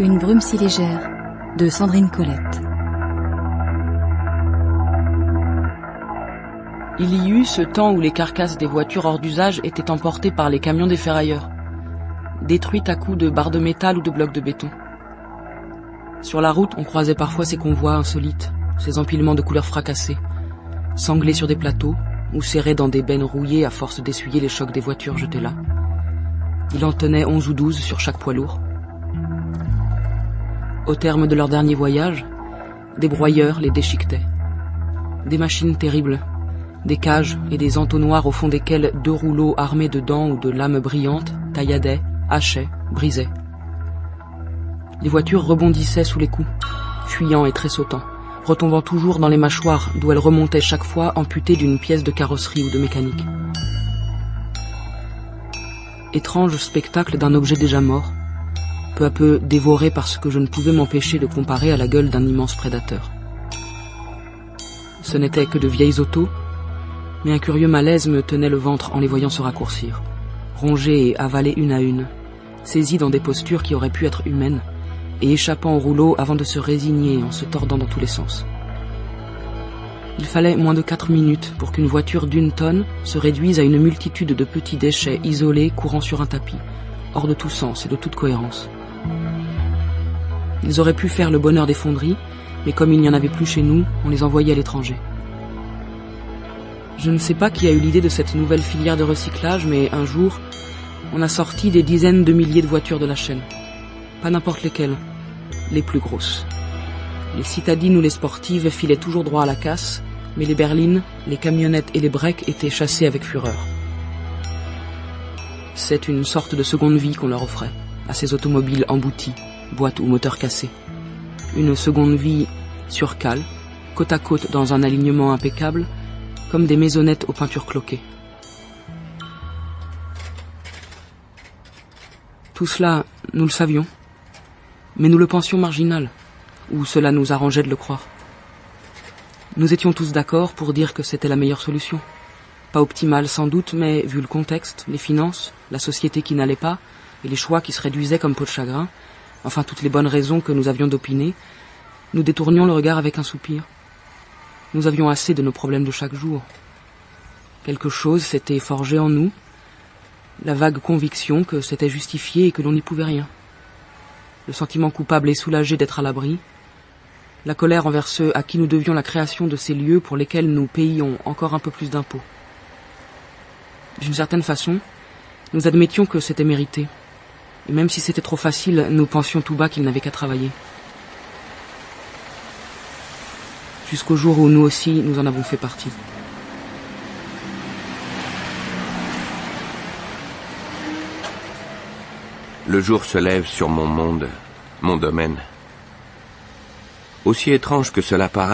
Une brume si légère, de Sandrine Colette. Il y eut ce temps où les carcasses des voitures hors d'usage étaient emportées par les camions des ferrailleurs, détruites à coups de barres de métal ou de blocs de béton. Sur la route, on croisait parfois ces convois insolites, ces empilements de couleurs fracassées, sanglés sur des plateaux ou serrés dans des bennes rouillées à force d'essuyer les chocs des voitures jetées là. Il en tenait 11 ou 12 sur chaque poids lourd. Au terme de leur dernier voyage, des broyeurs les déchiquetaient. Des machines terribles, des cages et des entonnoirs au fond desquels 2 rouleaux armés de dents ou de lames brillantes tailladaient, hachaient, brisaient. Les voitures rebondissaient sous les coups, fuyant et tressautant, retombant toujours dans les mâchoires d'où elles remontaient chaque fois amputées d'une pièce de carrosserie ou de mécanique. Étrange spectacle d'un objet déjà mort, peu à peu dévoré par ce que je ne pouvais m'empêcher de comparer à la gueule d'un immense prédateur. Ce n'étaient que de vieilles autos, mais un curieux malaise me tenait le ventre en les voyant se raccourcir, rongées et avalées une à une, saisies dans des postures qui auraient pu être humaines, et échappant au rouleau avant de se résigner en se tordant dans tous les sens. Il fallait moins de 4 minutes pour qu'une voiture d'1 tonne se réduise à une multitude de petits déchets isolés courant sur un tapis, hors de tout sens et de toute cohérence. Ils auraient pu faire le bonheur des fonderies, mais comme il n'y en avait plus chez nous, on les envoyait à l'étranger. Je ne sais pas qui a eu l'idée de cette nouvelle filière de recyclage, mais un jour, on a sorti des dizaines de milliers de voitures de la chaîne. Pas n'importe lesquelles, les plus grosses. Les citadines ou les sportives filaient toujours droit à la casse, mais les berlines, les camionnettes et les breaks étaient chassées avec fureur. C'est une sorte de seconde vie qu'on leur offrait, à ces automobiles embouties, boîtes ou moteurs cassés. Une seconde vie sur cale, côte à côte dans un alignement impeccable, comme des maisonnettes aux peintures cloquées. Tout cela, nous le savions, mais nous le pensions marginal, ou cela nous arrangeait de le croire. Nous étions tous d'accord pour dire que c'était la meilleure solution. Pas optimale sans doute, mais vu le contexte, les finances, la société qui n'allait pas, et les choix qui se réduisaient comme peau de chagrin, enfin toutes les bonnes raisons que nous avions d'opiner, nous détournions le regard avec un soupir. Nous avions assez de nos problèmes de chaque jour. Quelque chose s'était forgé en nous, la vague conviction que c'était justifié et que l'on n'y pouvait rien. Le sentiment coupable et soulagé d'être à l'abri, la colère envers ceux à qui nous devions la création de ces lieux pour lesquels nous payions encore un peu plus d'impôts. D'une certaine façon, nous admettions que c'était mérité. Et même si c'était trop facile, nous pensions tout bas qu'ils n'avaient qu'à travailler. Jusqu'au jour où nous aussi, nous en avons fait partie. Le jour se lève sur mon monde, mon domaine. Aussi étrange que cela paraît,